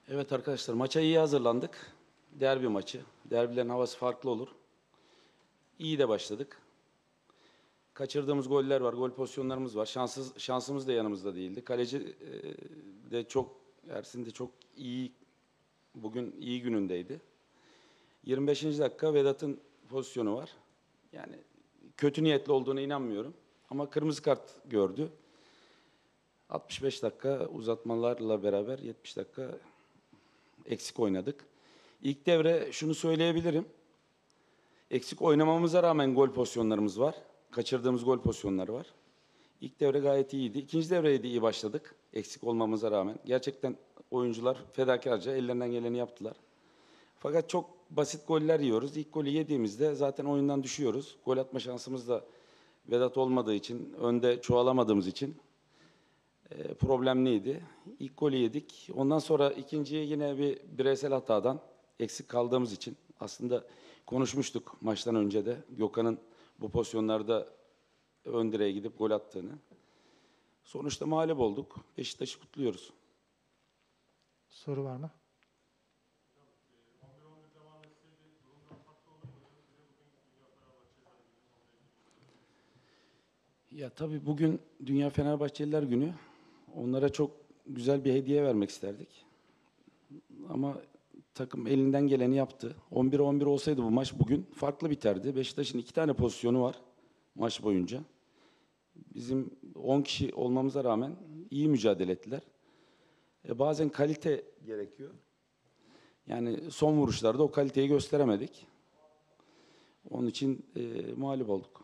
Evet arkadaşlar, maça iyi hazırlandık. Derbi maçı. Derbilerin havası farklı olur. İyi de başladık. Kaçırdığımız goller var, gol pozisyonlarımız var. Şansımız da yanımızda değildi. Kaleci de çok, Ersin de çok iyi, bugün iyi günündeydi. 25. dakika Vedat'ın pozisyonu var. Yani kötü niyetli olduğuna inanmıyorum. Ama kırmızı kart gördü. 65 dakika uzatmalarla beraber 70 dakika eksik oynadık. İlk devre şunu söyleyebilirim. Eksik oynamamıza rağmen gol pozisyonlarımız var. Kaçırdığımız gol pozisyonları var. İlk devre gayet iyiydi. İkinci devreye de iyi başladık. Eksik olmamıza rağmen. Gerçekten oyuncular fedakarca ellerinden geleni yaptılar. Fakat çok basit goller yiyoruz. İlk golü yediğimizde zaten oyundan düşüyoruz. Gol atma şansımız da Vedat olmadığı için, önde çoğalamadığımız için problemliydi. İlk golü yedik. Ondan sonra ikinciye yine bir bireysel hatadan eksik kaldığımız için aslında konuşmuştuk maçtan önce de Gökhan'ın bu pozisyonlarda ön direğe gidip gol attığını. Sonuçta mağlup olduk. Beşiktaş'ı kutluyoruz. Soru var mı? Ya tabii bugün Dünya Fenerbahçeliler Günü. Onlara çok güzel bir hediye vermek isterdik. Ama takım elinden geleni yaptı. 11-11 olsaydı bu maç bugün farklı biterdi. Beşiktaş'ın 2 tane pozisyonu var maç boyunca. Bizim 10 kişi olmamıza rağmen iyi mücadele ettiler. Bazen kalite gerekiyor. Yani son vuruşlarda o kaliteyi gösteremedik. Onun için mağlup olduk.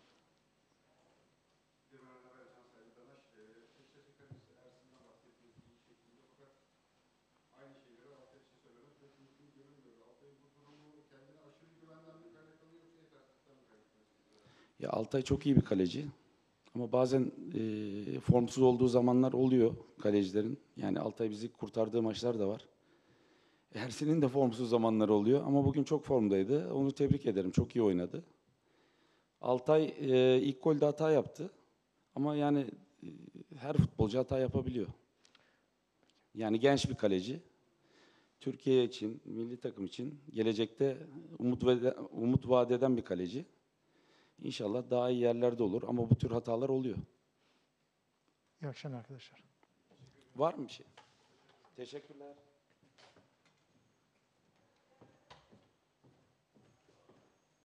Ya Altay çok iyi bir kaleci. Ama bazen formsuz olduğu zamanlar oluyor kalecilerin. Yani Altay bizi kurtardığı maçlar da var. Ersin'in de formsuz zamanları oluyor. Ama bugün çok formdaydı. Onu tebrik ederim. Çok iyi oynadı. Altay ilk golde hata yaptı. Ama yani her futbolcu hata yapabiliyor. Yani genç bir kaleci. Türkiye için, milli takım için gelecekte umut vaat eden bir kaleci. İnşallah daha iyi yerlerde olur ama bu tür hatalar oluyor. İyi akşamlar arkadaşlar. Var mı bir şey? Teşekkürler.